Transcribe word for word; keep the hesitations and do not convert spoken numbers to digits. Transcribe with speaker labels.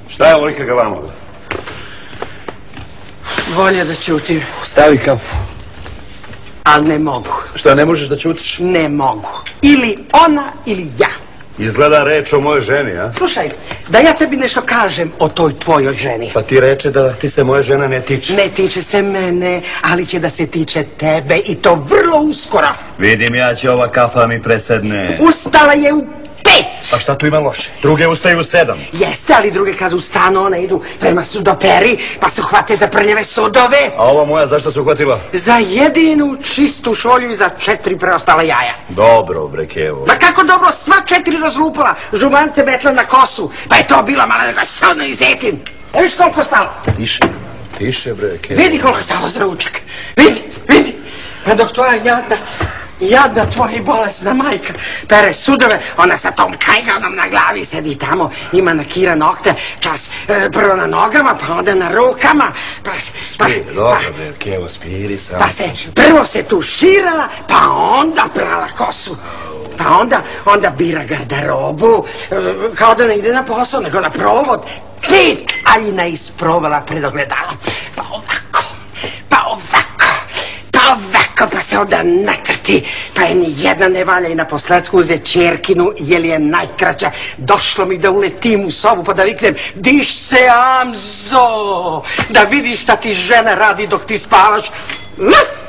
Speaker 1: Šta je ovolika galama?
Speaker 2: Bolje da ćutim.
Speaker 1: Stavi kafu.
Speaker 2: Ali ne mogu.
Speaker 1: Šta, ne možeš da ćutiš?
Speaker 2: Ne mogu. Ili ona ili ja.
Speaker 1: Izgleda reč o mojoj ženi, a?
Speaker 2: Slušaj, da ja tebi nešto kažem o toj tvojoj ženi.
Speaker 1: Pa ti reče da ti se moja žena ne tiče.
Speaker 2: Ne tiče se mene, ali će da se tiče tebe i to vrlo uskoro.
Speaker 1: Vidim ja će ova kafa mi presedne.
Speaker 2: Ustala je u pet.
Speaker 1: Pa šta tu ima loše? Druge ustaju u sedam.
Speaker 2: Jeste, ali druge kad ustanu, one idu prema sudoperi, pa se uhvate za prljave sudove.
Speaker 1: A ova moja zašto se uhvatila?
Speaker 2: Za jedinu čistu šolju i za četiri preostala jaja.
Speaker 1: Dobro, bre, Kevo.
Speaker 2: Ma kako dobro, sva četiri razlupala, žumance metla na kosu, pa je to bila mala neka savna i zetin. E viš koliko stalo?
Speaker 1: Tiše, tiše, bre, Kevo.
Speaker 2: Vidi koliko stalo za ručak, vidi, vidi. A dok tvoja jadna, jadna tvoja i bolesna majka pere sudove, ona sa tom kajganom na glavi sedi tamo, ima nakira nokte, čas e, prvo na nogama, pa onda na rukama, pa... pa
Speaker 1: Spiri, dobro,
Speaker 2: pa,
Speaker 1: bre, Kevo, spiri sam.
Speaker 2: Pa se prvo se tuširala, pa onda prala kosu. Pa onda, onda bira garderobu, e, kao da ne ide na posao, nego na provod. Pet aljina isprovala pred ogledalom. Pa ovako, pa ovako, pa ovako, pa se onda natrti. Pa je ni jedna ne valja i na posledku uze ćerkinu, jer je najkraća. Došlo mi da uletim u sobu pa da viknem, diš se, Amzo, da vidiš šta ti žena radi dok ti spavaš.